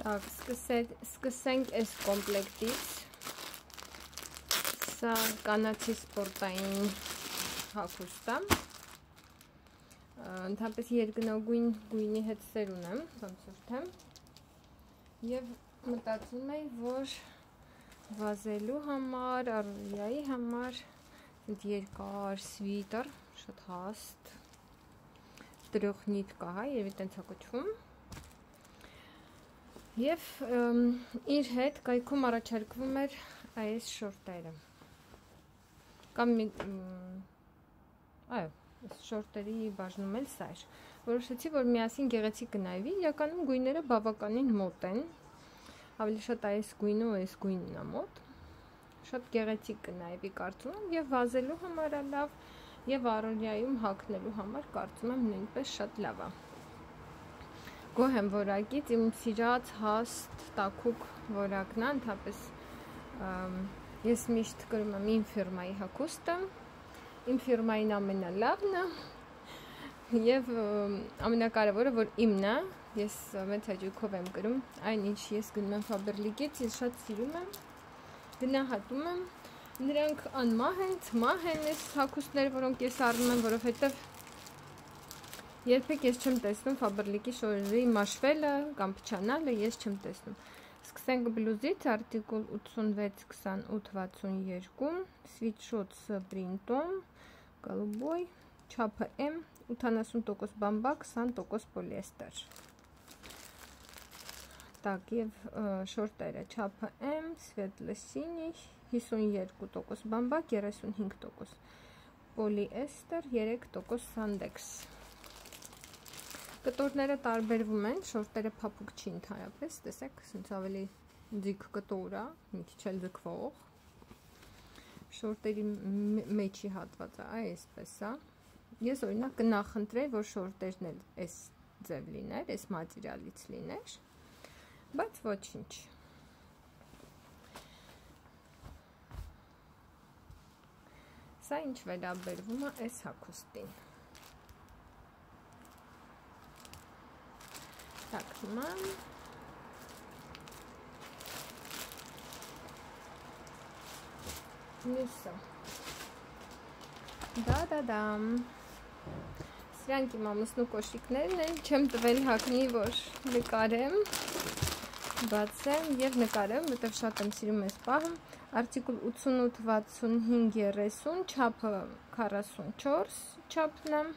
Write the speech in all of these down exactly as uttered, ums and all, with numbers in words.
Так, սկսենք այս կոմպլեկտից, սա կանացի սպորտային հագուստ է, ընդհանրապես երկնագույն գույնի հետ սեր ունեմ, ոնցորդեմ, և մտածում եմ, որ վազելու համար, առօրյայի համար, երկար սվիտր, շատ հաստ, տրոխնիտ կա, երևի տենց է կոչվում, և իր հետ կայքում առաջարկվում էր այս շորտերը, կամ այո, այս շորտերի բաժնում էլ սա էր, որոշեցի, որ միասին գեղեցիկ կնայվի, իրականում գույները բավականին մոտ են, ավելի շատ այս գույնը ու այս գույնն է մոտ, շատ գեղեցիկ կնայվի կարծում եմ, և վազելու համար է լավ, և առօրյայում հագնելու համար կարծում եմ նույնպես շատ լավ է։ Գոհ եմ որակից, իմ սիրած հաստ տաքուկ որակն է, ընդհանրապես ես միշտ կրում եմ իմ ֆիրմայի հագուստը, իմ ֆիրմային ամենալավն է, և ամենակարևորը, որ իմն է, ես մեծ հաճույքով եմ կրում, այն ինչ ես գնում եմ Faberlic-ից, ես շատ սիրում եմ, գնահատում եմ, նրանք անմահ են, ցմահ են այս հագուստները, որոնք ես առնում եմ, որովհետև երբեք ես չեմ տեսնում Faberlic-ի շորերի մաշվելը կամ փչանալը, ես չեմ տեսնում։ Սկսենք բլուզից, արտիկուլ ութսունվեց քսանութ վաթսունյոթ, սվիթշոտ с принтом, голубой, չափը M, ութանասուն տոկոս բամբակ, քսան տոկոս պոլիեստեր։ Так, և շորտերը չափը M, սվետլո-սինի, հիսունյոթ տոկոս բամբակ, երեսունհինգ տոկոս պոլիեստեր, երեք տոկոս սանդեքս։ Կտորները տարբերվում են, շորտերը փափուկ չի ընդհանրապես, տեսեք, սենց ավելի ձիգ կտոր է, մի քիչ էլ ձգվող։ Շորտերի մեջի հատվածը այսպես է։ Ես օրինակ կնախընտրեի, որ շորտերն էլ այս ձև լիներ, այս մատերիալից լիներ, բայց ոչինչ։ Սա ինչ վերաբերվում է այս հագուստին։ Так, հիմա մյուսը, դա-դա-դամ, սրանք իմ ամուսնու կոշիկներն են, չեմ տվել հագնի, որ նկարեմ, բացեմ և նկարեմ, որտև շատ եմ սիրում այս պահը, արտիկուլ ութսունութ վաթսունհինգ երեսուն, չափը քառասունչորս չափն է,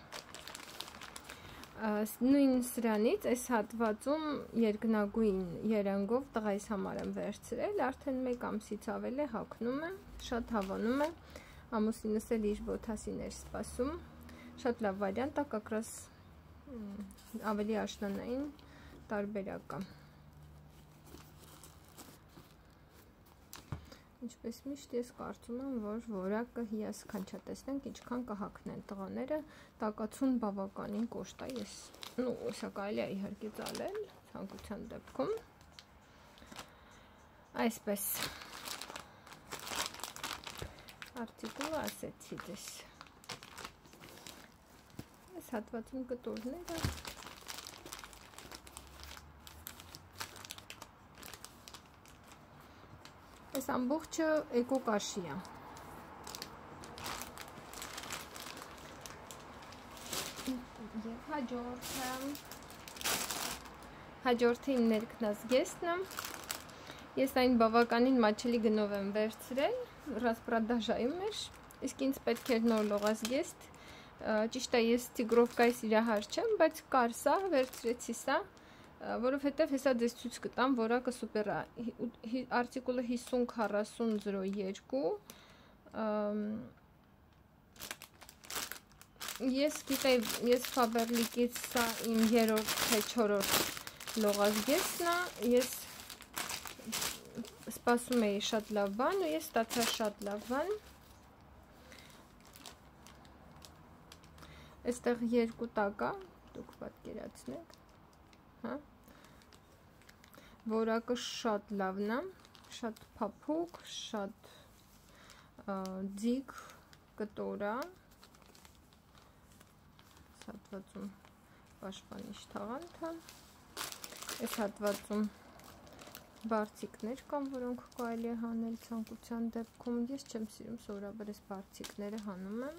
նույն սրանից այս հատվածում երկնագույն երանգով տղայիս համար եմ վերցրել, արդեն մեկ ամսից ավել է հագնում եմ, շատ հավանում է, ամուսինս էլ իր բոթասին էր սպասում, շատ լավ վարիանտ է, կակրաս ավելի աշնանային տարբերակ է։ Ինչպես միշտ ես կարծում եմ, որ որակը հիասքանչ է, տեսնենք ինչքան կհագնեն տղաները, տակացուն բավականին կոշտ է, ես, նու, սա կարելի է իհարկե ծալել, ցանկության դեպքում, այսպես, արտիկուլը ասեցի ձեզ, այս հատվածում կտորները, այս ամբողջը էկոկաշի է։ Եվ հաջորդը, հաջորդը իմ ներքնազգեստն է, ես այն բավականին մաչելի գնով եմ վերցրել, ռասպրադաժայում էր, իսկ ինձ պետք էր նոր լողազգեստ, ճիշտ է ես տիգրովկայի սիրահար չեմ, բայց կար սա, վերցրեցի սա, որովհետև հեսա ձեզ ցույց կտամ, որակը սուպեր է, արտիկուլը հիսուն քառասուն զրո երկու, ես գիտեի, ես Faberlic-ից սա իմ երրորդ թե չորրորդ լողազգեստն է, ես սպասում էի շատ լավ բան ու ես ստացա շատ լավ բան, այստեղ երկու տակ է, դուք պատկերացնեք, հա, որակը շատ լավն է, շատ փափուկ, շատ ձիգ կտոր է, հատվածում պաշտպանիչ թաղանթ է, այս հատվածում բարձիկներ կան, որոնք կարելի է հանել ցանկության դեպքում։ Ես չեմ սիրում սովորաբար այս բարձիկները հանում եմ։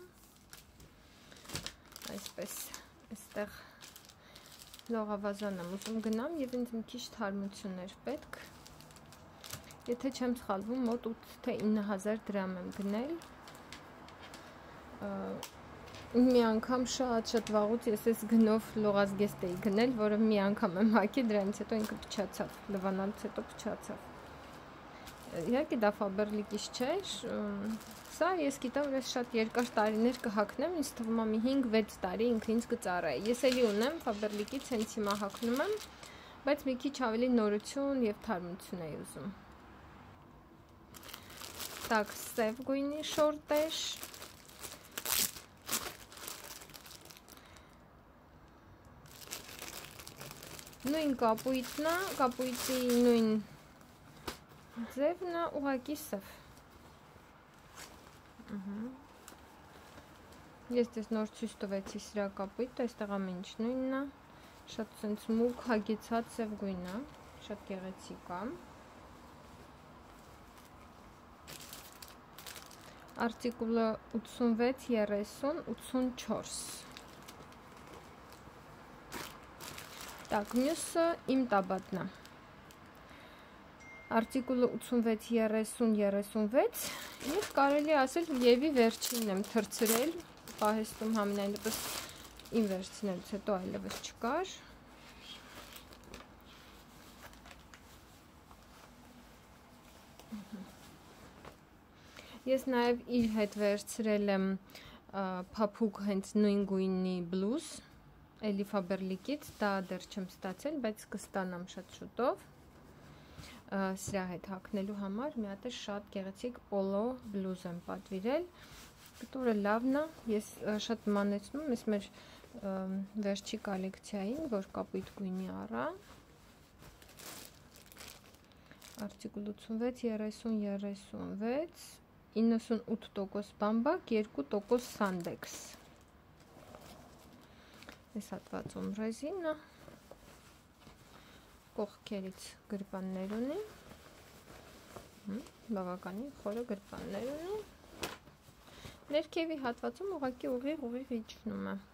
Այսպես, այստեղ լողավազան եմ ուզում գնամ եւ ինձ մի քիչ թարմություններ պետք։ Եթե չեմ սխալվում, մոտ ութ թե ինը հազար դրամ եմ գնել։ Մի անգամ շատ-շատ վաղուց ես այս գնով լողազգեստ էի գնել, որը մի անգամ եմ հագել, դրանից հետո ինքը փչացավ, լվանալուց հետո փչացավ։ Իհարկե դա Faberlic-ից չէր, սա ես գիտեմ, որ ես շատ երկար տարիներ կհագնեմ, ինձ թվում է մի հինգ-վեց տարի ինքը ինձ կծառայի։ Ես էլի ունեմ Faberlic-ից, հենց հիմա հագնում եմ, բայց մի քիչ ավելի նորություն եւ թարմություն էի ուզում։ Так, սև գույնի շորտեր։ Նույն կապույտն է, կապույտի նույն ձևն է, ուղղակի սև։ Ես դες նոր ցույց տվեցի սրա կապույտը, այստեղ ամեն ինչ նույնն է, շատ սենց մուգ հագեցած սև գույն է, շատ գեղեցիկ է։ Արտիկուլը ութսունվեց երեսուն ութսունչորս։ Так, մյուսը իմ տաբատն է։ Արտիկուլը ութսունվեց երեսուն երեսունվեց եւ կարելի ասել Եվի վերջինն եմ թրցրել, պահեստում համենայն դեպս իմ վերջինից հետո այլևս չկար։ Ես նաեւ իր հետ վերցրել եմ փափուկ հենց նույն գույնի բլուզ, էլի Faberlic-ից, դա դեռ չեմ ստացել, բայց կստանամ շատ շուտով։ Սրա հետ հագնելու համար մի հատ շատ գեղեցիկ պոլո բլուզ եմ պատվիրել։ Կտորը լավն է, ես շատ մանեցնում եմ, ես մեր վերջի կոլեկցիային, որ կապույտ գույնի առա։ Արտիկուլ ութսունվեց երեսուն երեսունվեց, իննսունութ տոկոս բամբակ, երկու տոկոս սանդեքս։ Այս հատվածում ռեզինը, կողքերից գրպաններ ունի, բավականին խորը գրպաններ ունի, ներքևի հատվածում ուղղակի ուղիղ ուղիղ իջնում է։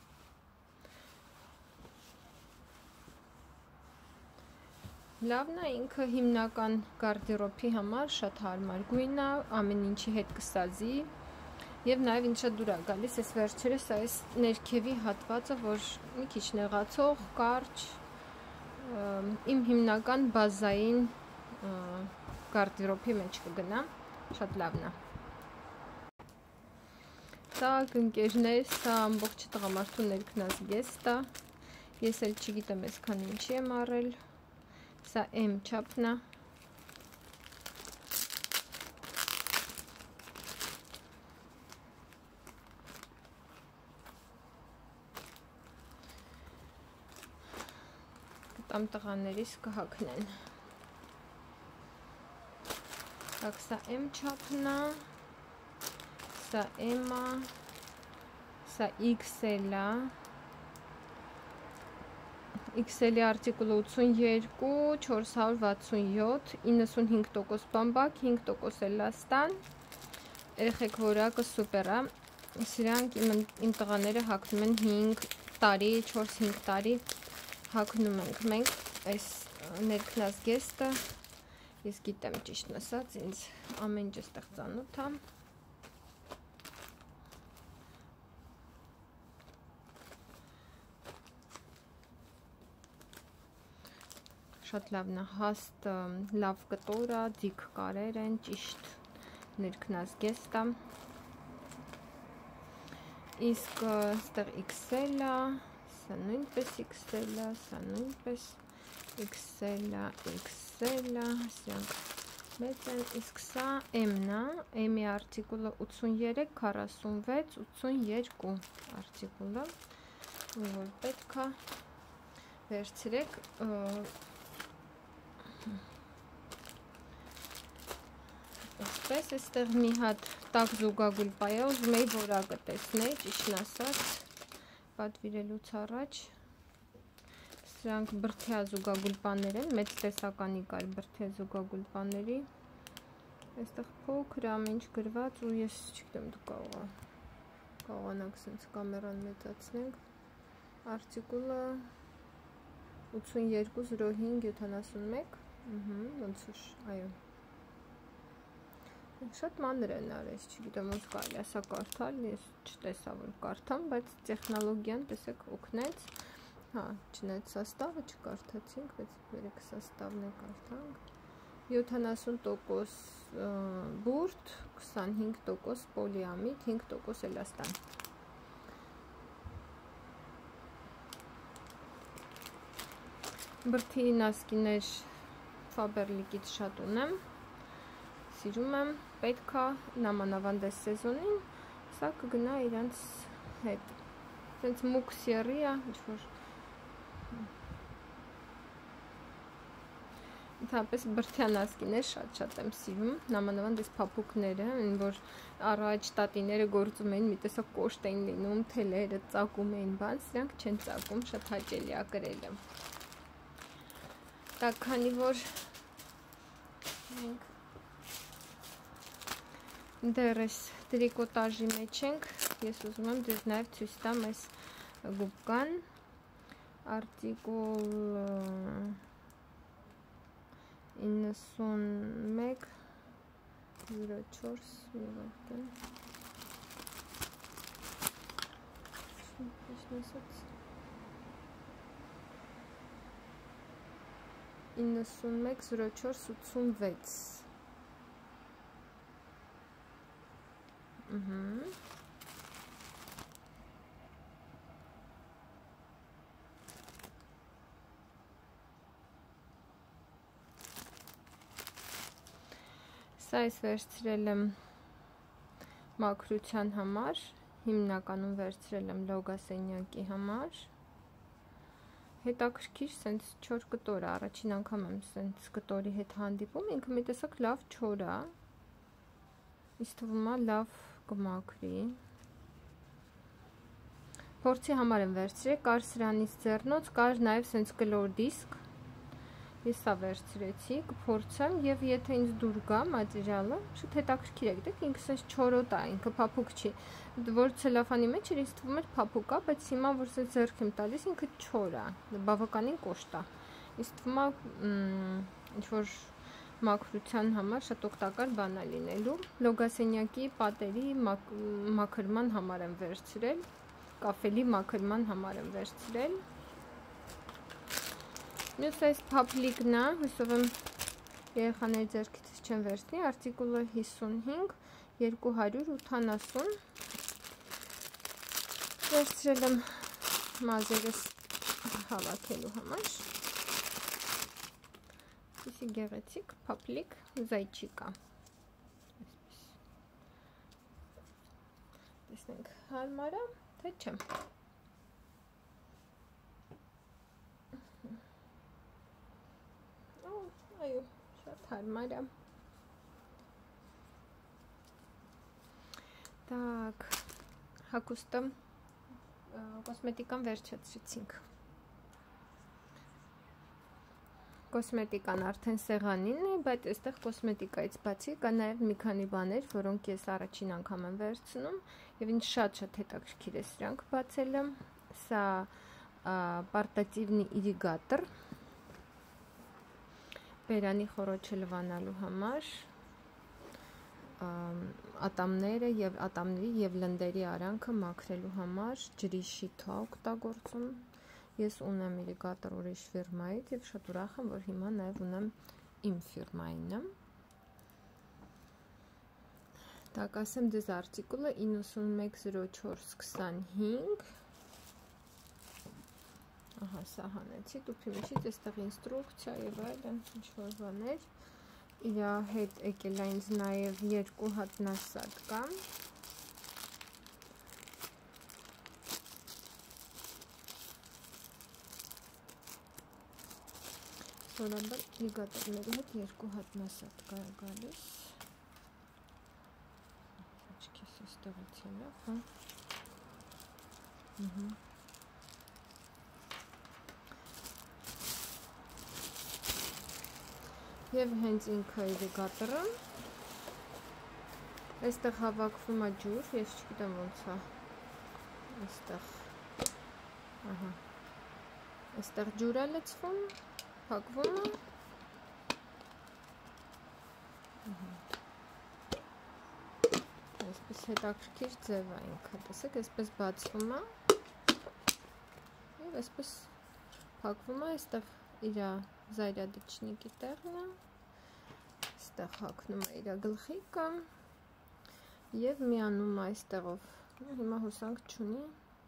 Լավն է, ինքը հիմնական գարդերոբի համար շատ հարմար գույն է, ամեն ինչի հետ կսազի։ Եվ նաև ինձ շատ դուր է գալիս այս վերջերս այս ներքևի հատվածը, որ մի քիչ նեղացող, կարճ, իմ հիմնական բազային գարդերոբի մեջ կգնա, շատ լավն է։ Սա ընկերներ, սա ամբողջ տղամարդու ներքնազգեստ է, ես էլ չգիտեմ այսքան ինչի եմ առել, սա M չափն է։ Կամ տղաներիս կհագնեն։ Так, սա M չափն է, սա M է, սա X L է, X L-ի արտիկուլը ութսունյոթ, չորս հարյուր վաթսունյոթ, իննսունհինգ տոկոս բամբակ, հինգ տոկոս էլաստան, երեխեք որակը սուպեր է, սրանք իմ տղաները հագնում են հինգ տարի, չորս-հինգ տարի հագնում ենք մենք այս ներքնազգեստը, ես գիտեմ ճիշտն ասած, ինձ ամեն ինչ էստեղ ծանոթ է։ Շատ լավն է, հաստ լավ կտոր է, ձիգ կարեր են, ճիշտ ներքնազգեստ է։ Իսկ այստեղ X L է, սա նույնպես X L է, սա նույնպես X L է, X L է, սրանք մեծ են, իսկ սա M-ն է, M-ի արտիկուլը ութսունյոթ, քառասունվեց, ութսունյոթ արտիկուլը, որ պետք է վերցրեք։ Այսպես, այստեղ մի հատ տաք զուգագույլ պայ է, ուզում էի որակը տեսնել, ճիշտն ասած, պատվիրելուց առաջ, Սրանք բրդյա զուգագուլպաներ են, մեծ տեսականի կար բրդյա զուգագուլպաների։ Այստեղ փոքր ամինչ գրված ու ես չգիտեմ դու կարող կարողանաք սենց կամերան մեծացնենք։ Արտիկուլը ութսունյերկու զրո հինգ յոթանասունմեկ, ոնց որ, այո։ Շատ մանր են արես, չգիտեմ ոնց կարելի է սա կարդալ, ես չտեսա որ կարդամ, բայց տեխնոլոգիան տեսեք օգնեց։ Հա, չնայած սաստավը չկարդացինք, բայց երեք սաստավն է կարդանք։ յոթանասուն տոկոս բուրդ, քսանհինգ տոկոս պոլիամիդ, հինգ տոկոս էլաստան։ Բրդի նասկիներ Faberlic-ից շատ ունեմ, սիրում եմ, պետք է նամանավանդ այս սեզոնին, սա կգնա իրանց հետ։ Սենց մուկ սերի է, ինչ-որ Ընդհանրապես բրդյա նասկիներ շատ-շատ եմ սիրում, նամանավանդ այս փափուկները, որ առաջ տատիները գործում էին, մի տեսակ կոշտ էին լինում, թելերը ծակում էին, բան, սրանք չեն ծակում, շատ հաճելի է կրելը։ Տակ, քանի որ մենք դեռ այս տրիկոտաժի մեջ ենք, ես ուզում եմ ձեզ նաև ցույց տամ այս գուբկան, արտիկուլ իննսունմեկ զրո չորս եւ այդտեղ իննսունմեկ զրո չորս ութսունվեց Ահա Սա ես վերցրել եմ մաքրության համար, հիմնականում վերցրել եմ լոգասենյակի համար, հետաքրքիր սենց չոր կտոր է, առաջին անգամ եմ սենց կտորի հետ հանդիպում, ինքը մի տեսակ լավ չոր է, ինձ թվում է լավ կմաքրի, փորձի համար եմ վերցրել, կար սրանից ձեռնոց, կար նաև սենց կլոր դիսկ, ես սա վերցրեցի, կփորձեմ եւ եթե ինձ դուր գա մատերիալը, շատ հետաքրքիր է, գիտեք, ինքը սենց չորոտ է, ինքը փափուկ չի, որ ցելոֆանի մեջ էր, ինձ թվում էր փափուկ է, բայց հիմա որ սենց ձեռք եմ տալիս, ինքը չոր է, բավականին կոշտ է։ Ինձ թվում է ինչ որ մաքրության համար շատ օգտակար բան է լինելու։ Լոգասենյակի պատերի մաքրման համար եմ վերցրել, կաֆելի մաքրման համար եմ վերցրել։ Մյուս այս փափլիկն է, հույսով եմ երեխաների ձեռքից չեն վերցնի, արտիկուլը հիսունհինգ, երկու հարյուր ութանասուն, վերցրել եմ մազերս հավաքելու համար, իսի գեղեցիկ փափլիկ զայչիկա, տեսնենք հարմար է, թե չեմ։ Այո, շատ հարմար է։ Так, հագուստը կոսմետիկան վերջացրեցինք։ Կոսմետիկան արդեն սեղանին է, բայց այստեղ կոսմետիկայից բացի կա նաև մի քանի բաներ, որոնք ես առաջին անգամ եմ վերցնում, եւ ինձ շատ-շատ հետաքրքիր է սրանք բացելը։ Սա պարտատիվնի իրիգատոր Բերանի խորոչը լվանալու համար, ատամները և ատամների և լնդերի արանքը մաքրելու համար ջրի շիթա օգտագործում։ Ես ունեմ իրիգատոր ուրիշ ֆիրմայից և շատ ուրախ եմ, որ հիմա նաև ունեմ իմ ֆիրմայինը։ Так, ասեմ ձեզ արտիկուլը իննսունմեկ զրո չորս քսանհինգ Ահա, սա հանեցի, դուփի միջից այստեղ ինստրուկցիա եւ այլն, ինչ-որ բաներ։ Իրա հետ եկել է ինձ նաեւ երկու հատ նասատկա։ Սովորաբար իրիգատորների հետ երկու հատ նասատկա է գալիս։ Աչքիս այստեղից է լավ, հա։ Ահա Եվ հենց ինքը իրիգատորը այստեղ հավաքվում է ջուր, ես չգիտեմ ոնց է այստեղ ահա այստեղ ջուր է լցվում, փակվում է այսպես հետաքրքիր ձև է ինքը, տեսեք, այսպես բացվում է եւ այսպես փակվում է, այստեղ իր զայրադիչնիկի տեղն է, այստեղ հագնում է իր գլխիկը եւ միանում է այստեղով, հիմա հոսանք չունի,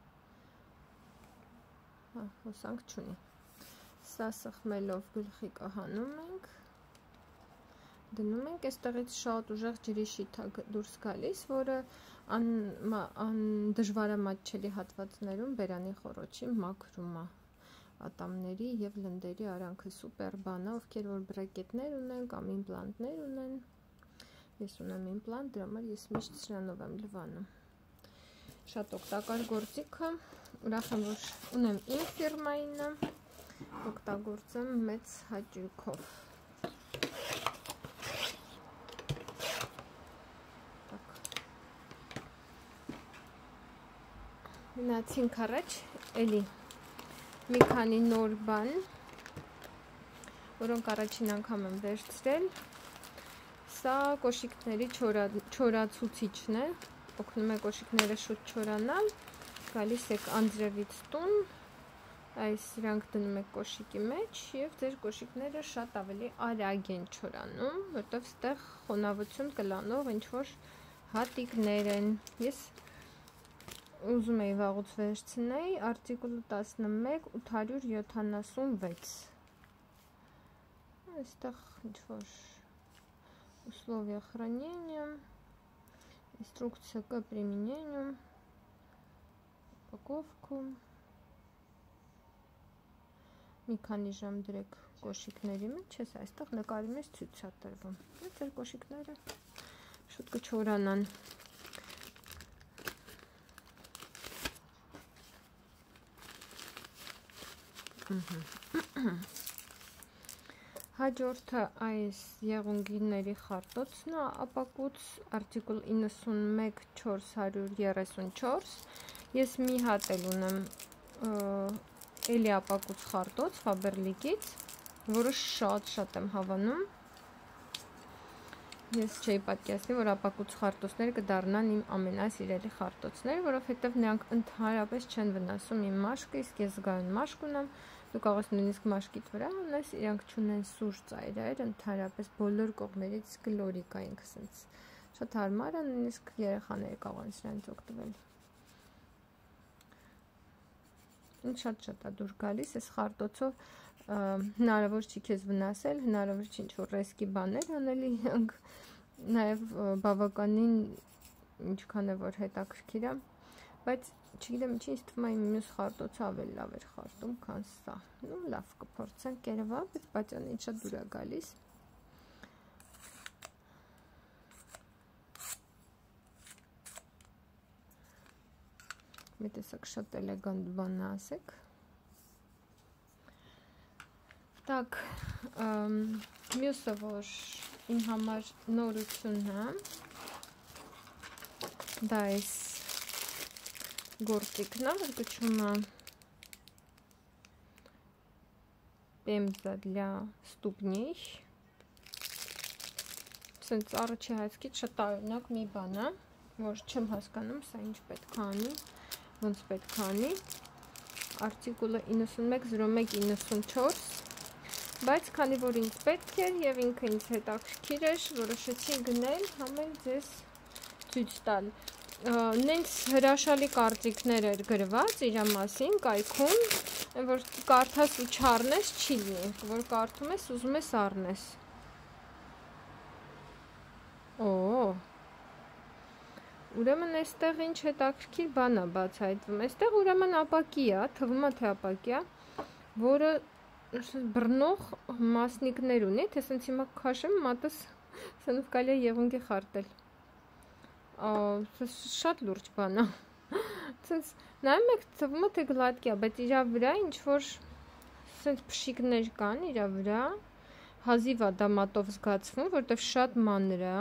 հա, հոսանք չունի, սա սխմելով գլխիկը հանում ենք, դնում ենք, այստեղից շատ ուժեղ ջրի շիթ է դուրս գալիս, որը դժվար է մատչելի հատվածներում բերանի խոռոչի մաքրում է ատամների եւ լնդերի արանքը սուպեր բան է, ովքեր որ բրակետներ ունեն կամ իմպլանտներ ունեն, ես ունեմ իմպլանտ, դրա համար ես միշտ սրանով եմ լվանում, շատ օգտակար գործիք է, ուրախ եմ որ ունեմ իմ ֆիրմայինը, օգտագործեմ մեծ հաճույքով. Մնացինք առաջ, էլի մի քանի նոր բան, որոնք առաջին անգամ եմ վերցրել, սա կոշիկների չորացուցիչն է, օգնում է կոշիկները շուտ չորանալ, գալիս եք անձրևից տուն, այս իրանք դնում եք կոշիկի մեջ և ձեր կոշիկները շատ ավելի արագ են չորանում, որտև ստեղ խոնավություն կլանող ինչ-որ հատիկներ են, ես ուզում էի վաղուց վերցնեի, արտիկուլը տասնմեկ ութ հարյուր յոթանասունվեց, այստեղ ինչ-որ условия хранения, инструкция к применению, упаковку, մի քանի ժամ դրեք կոշիկների մեջ, ես այստեղ նկարի մեջ ցույց է տրվում, եւ ձեր կոշիկները շուտ կչորանան. Հաջորդը այս եղունգիների խարտոցն է, ապակուց արտիկուլ իննսունմեկ չորս հարյուր երեսունչորս, ես մի հատ էլ ունեմ էլի ապակուց խարտոց Faberlic-ից, որը շատ-շատ եմ հավանում, ես չէի պատկերացնի, որ ապակուց խարտոցները կդառնան իմ ամենասիրելի խարտոցները, որովհետև նրանք ընդհանրապես չեն վնասում իմ մաշկը, իսկ ես զգայուն մաշկ ունեմ, դու կարող ես նույնիսկ մաշկիդ վրա ունես, իրանք չունեն սուր ծայրեր, ընդհանրապես բոլոր կողմերից գլորիկ է ինքը, սենց շատ հարմար է, նույնիսկ երեխաները կարող են սրանից օգտվել. Ինձ շատ-շատ է դուր գալիս, այս խարտոցով հնարավոր չի քեզ վնասել, հնարավոր չի ինչ-որ ռեսկի բաներ անել, իրանք նաև բավականին ինչքան է որ հետաքրքիր է, բայց չգիտեմ ինչի ինձ թվում է իմ մյուս խարտոցը ավելի լավ էր խարտում, քան սա, նու լավ կփորձենք երևա, բայց բաճանը ինձ շատ դուր է գալիս. Մի տեսակ շատ էլեգանտ բան ասեք. Так, մյուսը որ իմ համար նորությունն է, դա այս գործիքն է, որ կոչվում է Пемза для ступней. Սենց առաջի հայացքից շատ տարօրինակ մի բան է, որ չեմ հասկանում, սա ինչ պետք է անի, ոնց պետք է անի. Արտիկուլը իննսունմեկ զիրո մեկ իննսունչորս, բայց քանի որ ինձ պետք էր եւ ինքը ինձ հետաքրքիր էր, որոշեցի գնել, համել ձեզ ցույց տալ. Նենց հրաշալի կարծիքներ էր գրված իր մասին կայքում, որ կարդաս ու չառնես չի լինի, որ կարդում ես ուզում ես առնես. Օ, ուրեմն այստեղ ինչ հետաքրքիր բան է բացահայտվում, այստեղ ուրեմն ապակի է, թվում է թե ապակի է, որը բռնող մասնիկներ ունի, թե սենց հիմա քաշեմ մատս սնով կարելի է եղունգի խարտել. Շատ լուրջ բան է, սենց նայում եք թվում է թե գլատկի է, բայց իրա վրա ինչ որ սենց փշիկներ կան իրա վրա, հազիվ է դա մատով զգացվում, որտեվ շատ մանր է,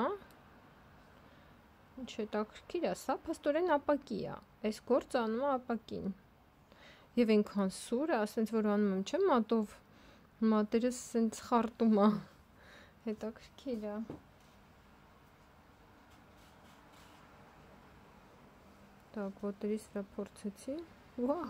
ինչ հետաքրքիր է, սա փաստորեն ապակի է, այս գործը անում է ապակին, և այնքան սուր է, ասենց որ անում եմ, չէ մատով, մատերս սենց խարտում է, հետաքրքիր է, так, ոտերիս վրա փորձեցի, վահ,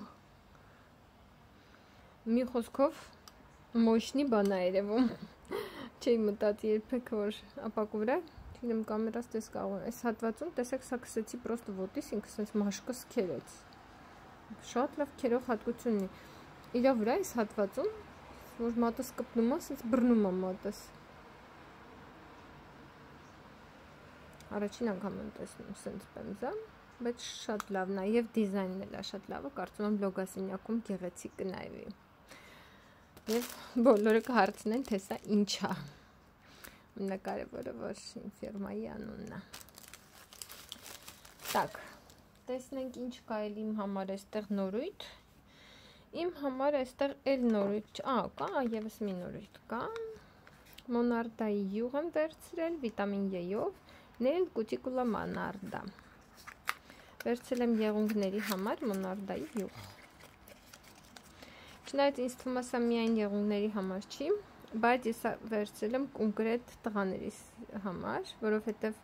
մի խոսքով մոշնի բան է երևում, չէի մտածի երբեք, որ ապակու վրա, չգիտեմ կամերաս տես կարող, այս հատվածում տեսեք սա քսեցի պրոստը ոտիս, ինքը սենց մաշկս քերեց, շատ լավ քերող հատկություն ունի, իրա վրա այս հատվածում, որ մատս կպնում է, սենց բռնում է մատս, առաջին անգամ եմ տեսնում սենց պեմզա, բայց շատ լավն է և դիզայնն էլ է շատ լավը, կարծում եմ լոգասենյակում գեղեցիկ կնայվի և բոլորը կհարցնեն, թե սա ինչ է, ամենակարևորը, որ ֆիրմայի անունն է, так, տեսնենք ինչ կա էլ իմ համար այստեղ նորույթ, իմ համար այստեղ էլ նորույթ, ա, կա, ևս մի նորույթ կա, մոնարդայի յուղ եմ վերցրել, վիտամին E-ով, Nail Cuticula Monarda, վերցրել եմ եղունգների համար մոնարդայի յուղ, չնայած ինձ թվում է սա միայն եղունգների համար չի, բայց ես վերցրել եմ կոնկրետ տղաներիս համար, որովհետև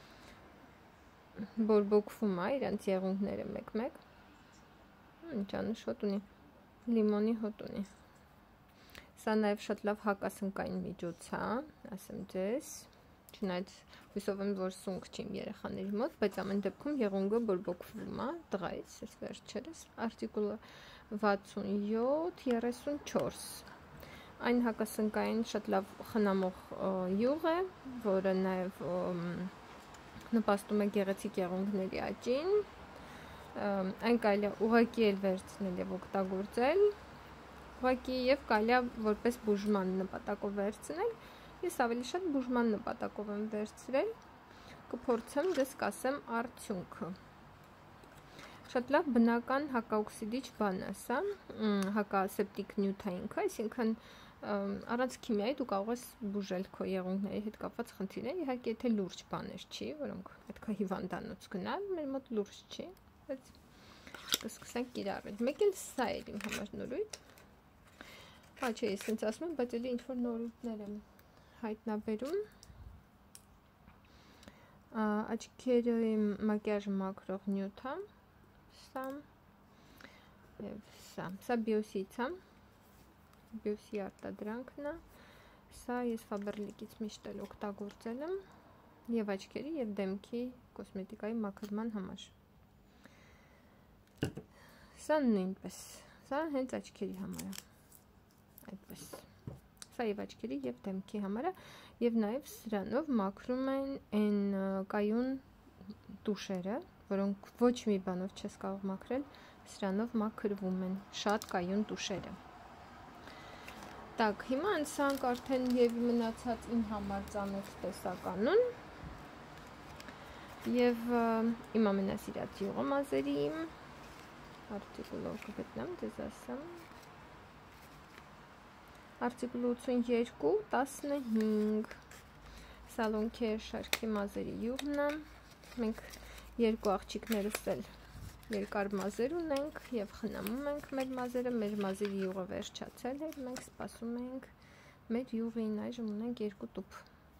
բորբոքվում է իրանց եղունգները մեկ-մեկ, ինչ անուշ հոտ ունի, լիմոնի հոտ ունի, սա նաև շատ լավ հակասնկային միջոց է, ասեմ ձեզ, չնայած հույսով եմ, որ սունկ չի իմ երեխաների մոտ, բայց ամեն դեպքում եղունգը բորբոքվում է, տղայից, ես վերջերս, արտիկուլը վաթսունյոթ երեսունչորս, այն հակասնկային շատ լավ խնամող յուղ է, որը նաև նպաստում է գեղեցիկ եղունգների աճին, այն կարելի է ուղղակի էլ վերցնել և օգտագործել, ուղղակի և կարելի է որպես բուժման նպատակով վերցնել, ես ավելի շատ բուժման նպատակով եմ վերցրել, կփորձեմ ձեզ կասեմ արդյունքը, շատ լավ բնական հակաօքսիդիչ բան է սա, հակասեպտիկ նյութ է ինքը, այսինքն առանց քիմիայի դու կարող ես բուժել քո եղունգների հետ կապված խնդիրներ, իհարկե եթե լուրջ բաներ չի, որոնք պետք է հիվանդանոց գնալ, մեր մոտ լուրջ չի, բայց կսկսենք կիրառել, մեկ էլ սա էր իմ համար նորույթ, հա չէ, ես ինձ ասում եմ, բայց էլի ինչ-որ նորույթներ եմ հայտնաբերում, աչքերի մակիաժը մաքրող նյութ է, սա, և սա, սա բիոսից է, բիոսի արտադրանքն է, սա ես Faberlic-ից միշտ էլ օգտագործել եմ, և աչքերի և դեմքի կոսմետիկայի մաքրման համար, սա նույնպես, սա հենց աչքերի համար է, այդպես, սա և աչքերի և դեմքի համար է, և նաև սրանով մաքրում են են կայուն տուշերը, որոնք ոչ մի բանով չես կարող մաքրել, սրանով մաքրվում են շատ կայուն տուշերը։ Так, հիմա անցանք արդեն եւ մնացած իմ համար ծանոթ տեսականուն եւ իմ ամենասիրած յուղը մազերի արտիկուլով կգտնեմ, դες ասեմ արտիկուլ ութսունյոթ տասնհինգ Salon-Care շարքի մազերի յուղն է, մենք երկու աղջիկներս էլ երկար մազեր ունենք եւ խնամում ենք մեր մազերը, մեր մազերի յուղը վերջացել է, մենք սպասում ենք մեր յուղին, այժմ ունենք երկու տուփ։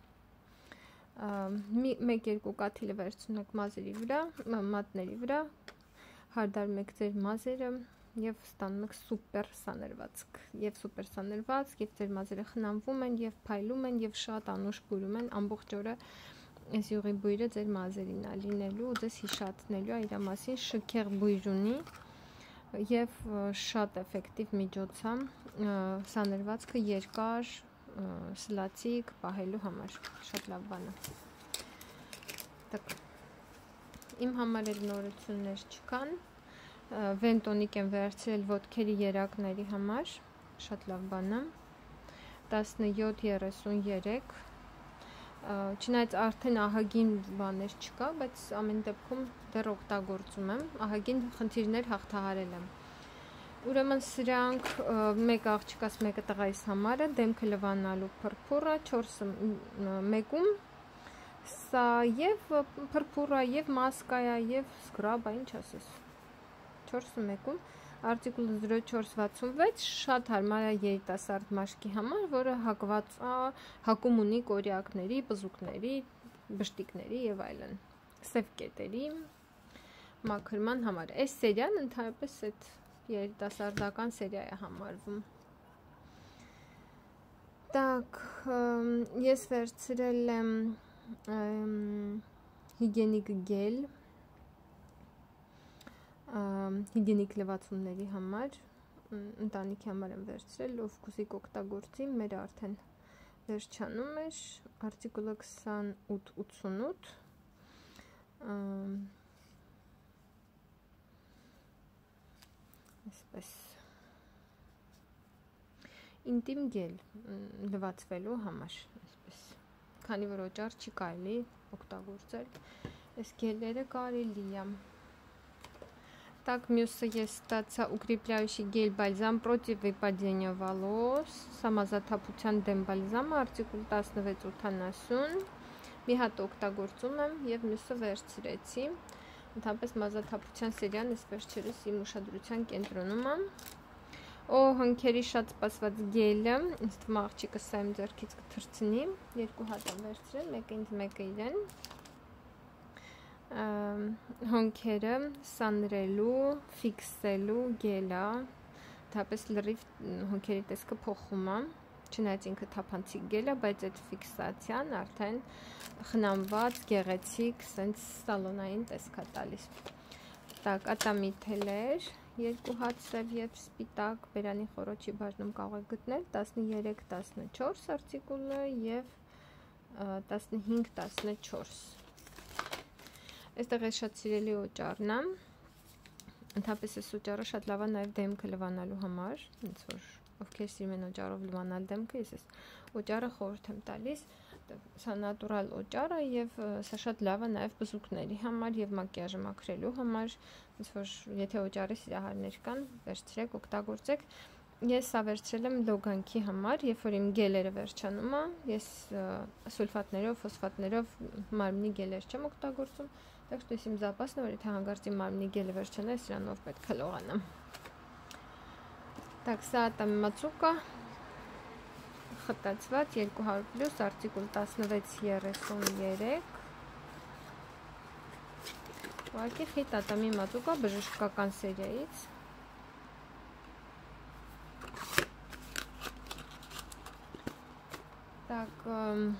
Մեկ-երկու կաթիլը վերցնենք մազերի վրա, մատների վրա, հարդարում եք ձեր մազերը եւ ստանում եք սուպեր սանրվածք, եւ սուպեր սանրվածք, եւ ձեր մազերը խնամվում են եւ փայլում են եւ շատ անուշ բուրում են ամբողջ օրը այս յուղի բույրը ձեր մազերին է լինելու, ձեզ հիշացնելու է իր մասին, շքեղ բույր ունի եւ շատ էֆեկտիվ միջոց է սանրվածքը երկար սլացիկ պահելու համար, շատ լավ բան է։ Так, իմ համար էլ նորություններ չկան, վենտոնիկ եմ վերցրել ոտքերի երակների համար, շատ լավ բան է, տասնյոթ երեսունյոթ Չնայած արդեն ահագին բաներ չկա, բայց ամեն դեպքում դեռ օգտագործում եմ, ահագին խնդիրներ հաղթահարել եմ։ Ուրեմն սրանք մեկ աղջկաս մեկը տղայիս համար է, դեմքը լվանալու փրփուրը, չորսը մեկում, սա եւ փրփուրը եւ մասկայա եւ սկրաբա, ինչ ասես, չորսը մեկում, արտիկուլը զրո չորս վաթսունվեց, շատ հարմար է երիտասարդ մաշկի համար, որը հակված է, հակում ունի կորյակների, բզուկների, բշտիկների եւ այլն, սև կետերի մաքրման համար։ Այս սերիան ընդհանրապես այդ երիտասարդական սերիա է համարվում։ Так, ես վերցրել եմ հիգիենիկ գել, հիգիենիկ լվացումների համար, ընտանիքի համար եմ վերցրել, ով կուզի կօգտագործի, մեր արդեն վերջանում էր, արտիկուլը քսանութ ութսունութ, այսպես, ինտիմ գել լվացվելու համար, այսպես, քանի որ օճառ չի կարելի օգտագործել, այս գելերը կարելի է։ Так, մյուսը ես ստացա укрепляющий գել բալզամ против выпадения волос, համազաթափության դեմ բալզամը, արտիկուլ տասնվեց ութանասուն, մի հատ օգտագործում եմ եւ մյուսը վերցրեցի, ընդհանրապես մազաթափության սերիան ես վերջերս իմ ուշադրության կենտրոնում եմ։ Օ, հնքերի շատ սպասված գելը, ինձ թվում է աղջիկը սա իմ ձեռքից կթռցնի, երկու հատ եմ վերցրել, մեկը ինձ, մեկը իրեն։ Հոնքերը սանրելու, ֆիքսելու գելա, թապես լրիվ հոնքերի տեսքը փոխում է, չնայած ինքը թափանցիկ գելա, բայց այդ ֆիքսացիան արդեն խնամված, գեղեցիկ, սենց սալոնային տեսք է տալիս։ Так, ատամիթելեր, երկու հատ սև եւ սպիտակ, բերանի խորոչի բաժնում կարող եք գտնել տասներեք տասնչորս արտիկուլը եւ տասնհինգ տասնչորս։ Այստեղ է շատ սիրելի օճառն է, ընդհանրապես այս օճառը շատ լավ է նաև դեմքը լվանալու համար, ոնց որ ովքեր սիրում են օճառով լվանալ դեմքը, ես այս օճառը խորհուրդ եմ տալիս, սա նատուրալ օճառ է եւ սա շատ լավ է նաև բզուկների համար եւ մակիաժը մաքրելու համար, ոնց որ եթե օճառի սիրահարներ կան, վերցրեք, օգտագործեք։ Ես սա վերցրել եմ լոգանքի համար, երբ որ իմ գելերը վերջանում է, ես սուլֆատներով, ֆոսֆատներով մարմնի գելեր չեմ օգտագործում, так что если им запасно, որ եթե հանգարց իմ մարմնի գելը վերջանա, սրանով պետք է լողանամ։ Так, սա ատամի մածուկա, խտացված երկու հարյուր պլյուս, արտիկուլ տասնվեց երեսուններեք, ուղղակի խիտ ատամի մածուկա բժշկական սերիայից։ Так,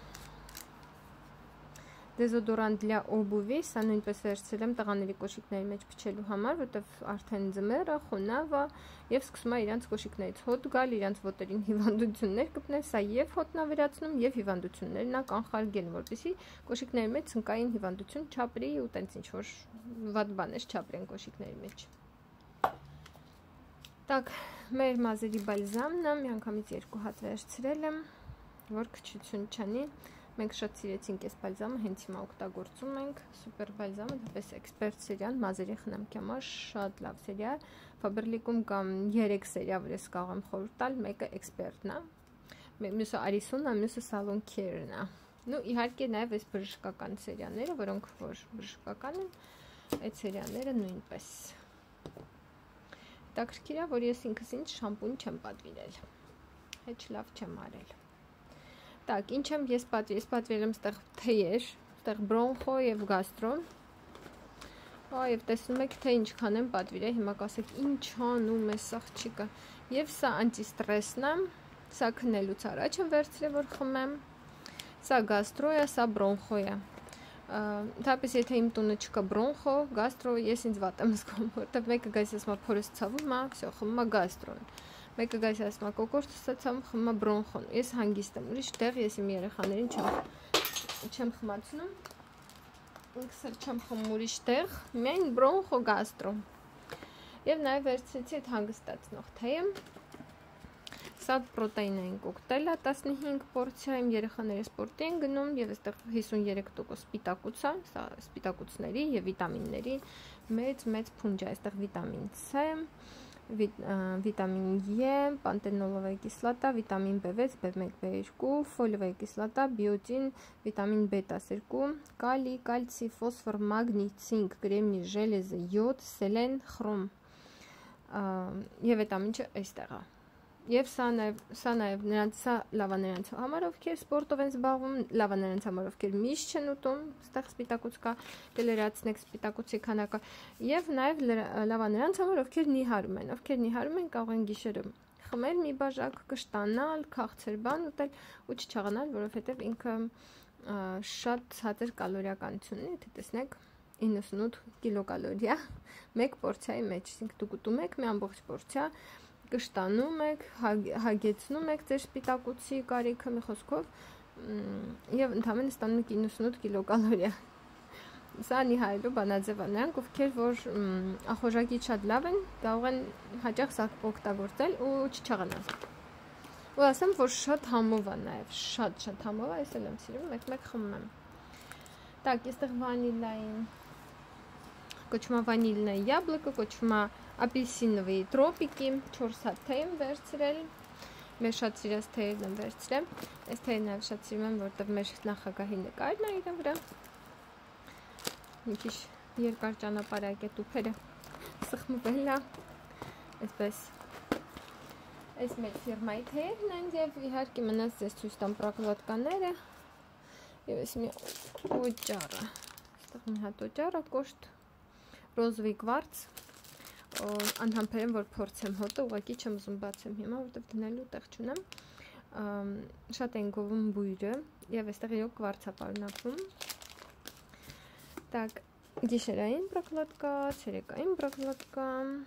դեզոդորանտ для обуви, սա նույնպես վերցրել եմ տղաների կոշիկների մեջ փչելու համար, որտեվ արդեն ձմեռ է, խոնավ է եւ սկսում է իրանց կոշիկներից հոտ գալ, իրանց ոտերին հիվանդություններ կպնել, սա եւ հոտն է վերացնում եւ հիվանդություններն է կանխարգելում, որպեսզի կոշիկների մեջ ցնկային հիվանդություն չապրի ու տենց ինչ որ վատ բաներ չապրեն կոշիկների մեջ։ Так, մեր մազերի բալզամն է, միանգամից երկու հատ վերցրել եմ, որ քչություն չանի։ Մենք շատ սիրեցինք այս բալզամը, հենց հիմա օգտագործում ենք, սուպեր բալզամը, դեպս էքսպերտ սերիան, մազերի խնամքի համար շատ լավ սերիա, Faberlic-ում կամ երեք սերիա, որ ես կարող եմ խորհուրդ տալ, մեկը էքսպերտն է, մյուսը Arison է, մյուսը Salon Care-ն է։ Նու իհարկե նաև այս բժշկական սերիաները, որոնք որ բժշկական են, այդ սերիաները նույնպես։ Հետաքրքիր է, որ ես ինքս ինձ շամպուն չեմ պատվիրել, հեչ լավ չեմ արել։ Так, ինչ եմ ես պատվիրել, ես պատվիրել եմ ստեղ թեյեր, ստեղ բրոնխո եւ գաստրո։ Ա եւ տեսնում եք թե ինչքան եմ պատվիրել, հիմա կասեք ինչ անում է աղջիկը։ Եվ սա անտիստրեսն է, սա քնելուց առաջ եմ վերցրել որ խմեմ։ Սա գաստրո է, սա բրոնխո է։ Թապես եթե իմ տունը չկա բրոնխո, գաստրո, ես ինձ վատ եմ զգում, որտեղ մեկը գայս ասում է փորս ցավում է, всё, խմում է գաստրոն։ Մեկը գայս ասում է կոկորտը ստացամ, խմում է բրոնխոն։ Ես հանգիստ եմ, ուրիշ տեղ ես իմ երեխաներին չեմ չեմ խմացնում։ Ինքս էլ չեմ խմում ուրիշ տեղ, միայն բրոնխո գաստրո։ Եվ նաև վերցրեցի այդ հանգստացնող թեյը։ Սա պրոտեինային կոկտեյլ է, տասնհինգ պորցիա, իմ երեխաները սպորտի են գնում եւ այստեղ հիսուններեք տոկոս սպիտակուց է, սա սպիտակուցների եւ վիտամինների մեծ մեծ փունջ է, այստեղ վիտամին C, վիտամին E, պանտենոլովая կիսլատա, վիտամին B վեց, B մեկ, B երկու, ֆոլիովая կիսլատա, բիոտին, վիտամին B տասներկու, կալի, կալցի, ֆոսֆոր, մագնի, ցինկ, կրեմնի, ժելեզը, յոդ, սելեն, խրոմ եւ այդ ամենը այստեղ է։ Եվ սա նաև սա նաև նրանց սա լավ է նրանց համար, ովքեր սպորտով են զբաղվում, լավ է նրանց համար, ովքեր միշտ չեն ուտում, այստեղ սպիտակուց կա, կլրացնեք սպիտակուցի քանակը, եւ նաև լավ է նրանց համար, ովքեր նիհարում են, ովքեր նիհարում են, կարող են գիշերը խմել մի բաժակ, կշտանալ, քաղցր բան ուտել ու չչաղանալ, որովհետեւ ինքը շատ ցածր կալորիականություն ունի, եթե տեսնեք իննսունութ կիլոկալորիա մեկ պորցիայի մեջ, այսինքն դուք ուտում եք մի ամբողջ պորցիա, կշտանում եք, հագեցնում եք ձեր սպիտակուցի կարիքը մի խոսքով եւ ընդհանրապես ստանում եք իննսունութ կիլոկալորիա։ Սա նիհարելու բանաձև է, նրանք ովքեր որ ախորժակի շատ լավ են, կարող են հաճախ սա օգտագործել ու չչաղանալ։ Ու ասեմ, որ շատ համով է նաեւ, շատ շատ համով է, ես էլ եմ սիրում, մեկ-մեկ խմում եմ։ Так, այստեղ վանիլային կոչվում է վանիլնա яблоко, կոչվում է ապельсиновые тропики, չորս հատ թեյ եմ վերցրել, մեր շատ սիրած թեյերն եմ վերցրել, այս թեյը նաև շատ սիրում եմ, որտեղ մեր նախագահի նկարն է իր վրա, մի քիչ երկար ճանապարհակ է տուփերը սխմվել է, այսպես, այս մեր ֆիրմայի թեյերն են և իհարկե մնաց ձեզ ցույց տամ պրակլատկաները և այս մի օճառը, այստեղ մի հատ օճառը կոշտ ռոզովի կվարց, անհամբերեմ, որ փորձեմ հոտը, ուղղակի չեմ ուզում բացեմ հիմա, որտեղ դնելու տեղ չունեմ, շատ են գովում բույրը և այստեղ իրոք կվարց է պարունակվում, так, գիշերային պրակլատկա, ցերեկային պրակլատկա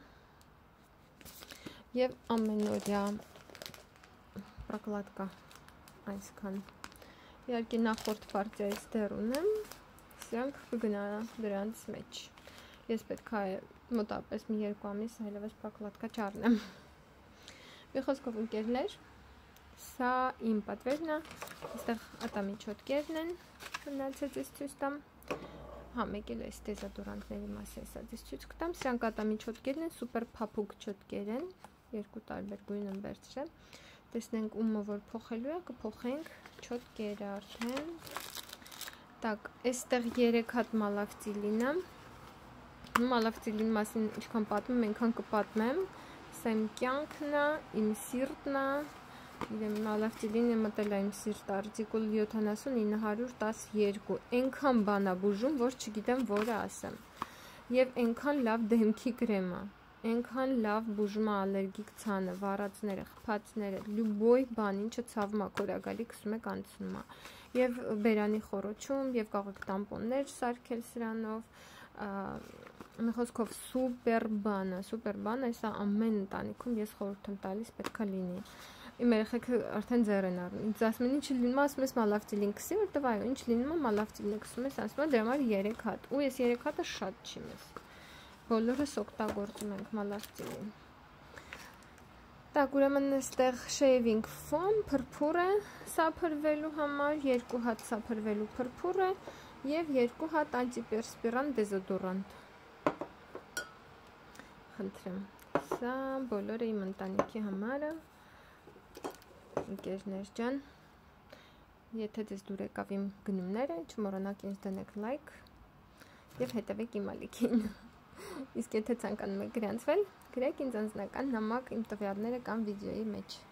և ամենօրյա պրակլատկա, այսքան, իհարկե նախորդ պարտիայից դեռ ունեմ, սրանք կգնա դրանց մեջ, ես պետք է մոտապես մի երկու ամիս այլևս պրակլատկա չառնեմ։ Մի խոսքով ընկերներ, սա իմ պատվերն է, այստեղ ատամիջոտկերն են, մնացած ես ցույց տամ, հա մեկ էլ այս դեզոդորանտների մասին սա ձեզ ցույց կտամ, սրանք ատամիջոտկերն են, սուպեր փափուկ չոտկեր են, երկու տարբեր գույն եմ վերցրել, տեսնենք ումը որ փոխելու է, կփոխենք չոտկերը արդեն, так, այստեղ երեք հատ մալավտիլին է, մալավտիլին մասին ինչքան պատմեմ, այնքան կպատմեմ, սա իմ կյանքն է, իմ սիրտն է, մալավտիլինը մտել է իմ սիրտ արտիկուլ յոթանասունինը հարյուր տասներկու, այնքան բան է բուժում, որ չգիտեմ որը ասեմ, և այնքան լավ դեմքի կրեմ է, այնքան լավ բուժում է ալերգիկ ցանը, վառածները, խփածները, լյուբոյ բան, ինչը ցավում է քորագալի, քսում եք անցնում է, և բերանի խոռոչում, և կարող եք տամպոններ սարքել սրանով, մի խոսքով սուպեր բան է, սուպեր բան է, սա ամեն ընտանիքում ես խորհուրդ եմ տալիս պետք է լինի։ Իմ երեխեքը արդեն ձեռ են առնում։ Ինձ ասում են, ինչ լինում է, ասում ես մալավտիլին քսի, որտեվ այո, ինչ լինում է, մալավտիլին քսում ես, ասում եմ, դրա համար երեք հատ։ Ու ես երեք հատը շատ չի մեզ։ Բոլորս օգտագործում ենք մալավտիլին։ Так, ուրեմն այստեղ shaving foam փրփուր է սափրվելու համար, երկու հատ սափրվելու փրփուր է և երկու հատ անտիպերսպիրանտ դեզոդորանտ։ Խնդրեմ, սա բոլորը իմ ընտանիքի համար է, ընկերներ ջան, եթե ձեզ դուր եկավ իմ գնումները, չմոռանաք ինձ դնեք լայք և հետևեք իմ ալիքին, իսկ եթե ցանկանում եք գրանցվել, գրեք ինձ անձնական նամակ իմ տվյալները կամ վիդեոյի մեջ։